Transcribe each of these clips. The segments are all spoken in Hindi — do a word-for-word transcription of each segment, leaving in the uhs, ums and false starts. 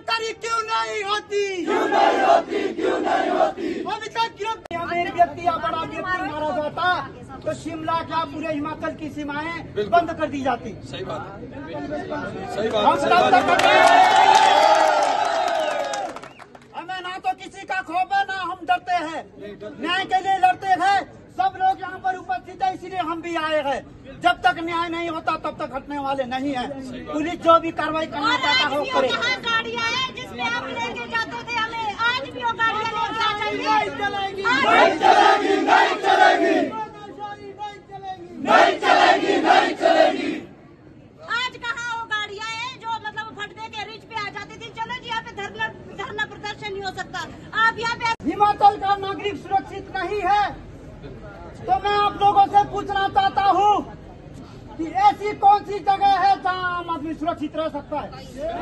गिरफ्तारी क्यों नहीं होती? क्यों नहीं होती? क्यों नहीं होती? अभी तक गिरफ्तारी एक व्यक्ति या बड़ा व्यक्ति मारा जाता तो शिमला क्या पूरे हिमाचल की सीमाएं बंद कर दी जाती। सही बात, सही बात, हम सही बात। हमें ना तो किसी का खौफ है ना हम डरते हैं, न्याय के लिए लड़ते हैं। सब लोग यहाँ पर उपस्थित है, इसीलिए हम भी आए हैं। जब तक न्याय नहीं होता तब तक हटने वाले नहीं है। पुलिस जो भी कार्रवाई करना चाहता है वो करे। गाड़ियाँ हैं जिसमें आप लेके जाते थे हमें, आज भी वो गाड़ियाँ लेके आ जाएंगे। नहीं चलेगी, नहीं चलेगी, नहीं चलेगी, नहीं चलेगी, नहीं चलेगी। आज कहाँ वो गाड़ियाँ हैं जो मतलब फटने के रिच पे आ जाती थी। चलो जी यहाँ पे धरना धरना प्रदर्शन नहीं हो सकता। आप यहाँ पे हिमाचल का नागरिक सुरक्षित नहीं है तो मैं आप लोगों से पूछना चाहता हूँ कि ऐसी कौन सी जगह है जहाँ आम आदमी सुरक्षित रह सकता है?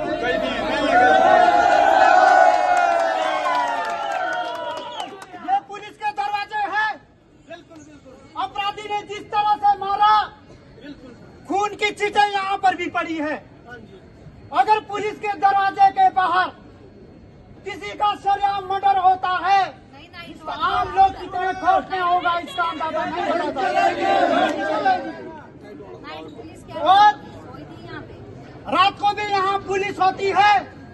ये पुलिस के दरवाजे हैं। अपराधी ने जिस तरह से मारा, खून की चीजें यहाँ पर भी पड़ी है। अगर पुलिस के दरवाजे के बाहर किसी का सरेआम मर्डर होता है तो आम लोग कितने खौफ में होगा इसका अंदाजा नहीं लगाता। और रात को भी यहाँ पुलिस होती है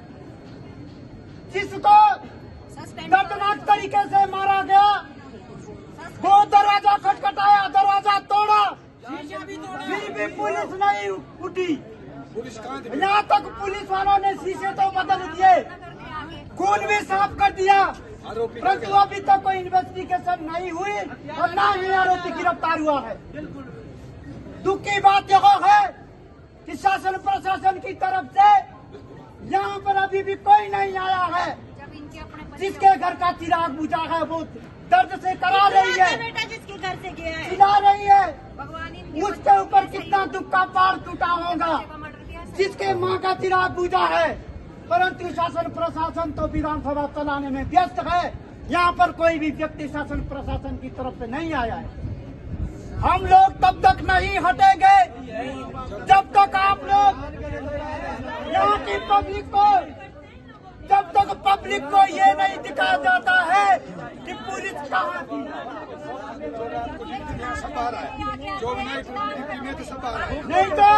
जिसको दर्दनाक तरीके से मारा गया। वो दरवाजा खटखटाया, दरवाजा तोड़ा, फिर भी पुलिस नहीं उठी। यहाँ तक पुलिस वालों ने शीशे तो बदल दिए, खून भी साफ कर दिया, परंतु अभी तक कोई इन्वेस्टिगेशन नहीं हुई और ना ही आरोपी गिरफ्तार हुआ है। दुख की बात यह है कि शासन प्रशासन की तरफ से यहाँ पर अभी भी कोई नहीं आया है। जिसके घर का चिराग बुझा है वो दर्द से करा रही है, बेटा जिसके घर से गया है चिल्ला रही है। उसके ऊपर कितना दुख का पार टूटा होगा जिसके माँ का चिराग बुझा है, परंतु शासन प्रशासन तो विधानसभा चलाने में व्यस्त है। यहाँ पर कोई भी व्यक्ति शासन प्रशासन की तरफ से नहीं आया है। हम लोग तब तक नहीं हटेंगे जब तक आप लोग यहाँ की पब्लिक को, जब तक पब्लिक को ये नहीं दिखाया जाता है कि पुलिस कहाँ थी। नहीं तो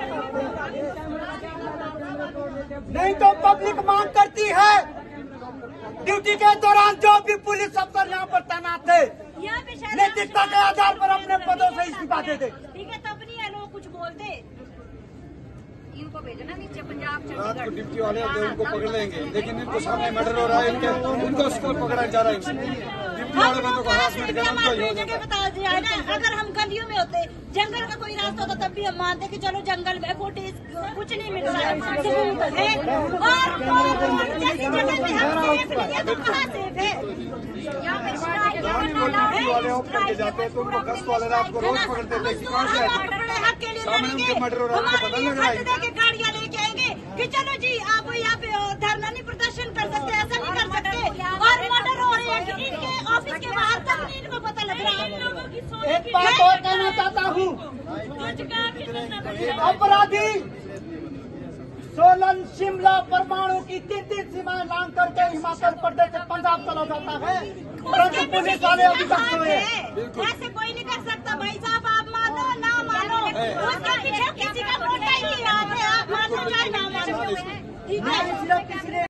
नहीं तो पब्लिक मांग करती है ड्यूटी के दौरान जो भी पुलिस अफसर यहाँ पर तैनात थे नैतिकता के आधार पर अपने पदों से इस्तीफा दे दे। ठीक है, तब नहीं है लोग कुछ बोलते। इनको भेजना नीचे पंजाब रात को ड्यूटी वाले होते हैं, उनको पकड़ लेंगे, लेकिन इनको सामने मर्डर हो रहा है, इनके उनको उसको पकड़ा जा रहा है। ड्यूटी वाले बंदों को हरासमेंट करना उनको ही जगह बता दिया है ना। अगर हम गलियों में होते, जंगल का कोई रास्ता होता तब भी हम मानते कि चलो जंगल में फुटेज कुछ नहीं मिल रहा है, सबूत है। और जैसी जगह पे हम सेफ नहीं है तो कहाँ सेफ है? यहाँ पे ड्यूटी वाले ऑफ करके जाते हैं तो उनको गश्त वाले रात को रोज पकड़ते थे कि कहाँ से आए, हक के लिए सामने उनके मर्डर हो रहा है, उनको पता लग रहा है। गाड़ियाँ लेके आएंगे कि चलो जी आप यहाँ पे धरना नहीं प्रदर्शन कर सकते, ऐसा नहीं कर सकते। और मर्डर हो रहे हैं इनके ऑफिस के बाहर, तब नहीं इनको पता लग रहा है। एक बात और कहना चाहता हूँ, अपराधी सोलन, शिमला, परमाणु की तीन तीन सीमाएं लांग करके हिमाचल प्रदेश से पंजाब चला जाता है, परंतु पुलिस वाले अभी तक सोए। ऐसे कोई नहीं कर सकता भाई साहब, आप मानो ना मानो, उसके पीछे किसी का मोटा ही याद है, आप मानो चाहे ना मानो। ठीक है।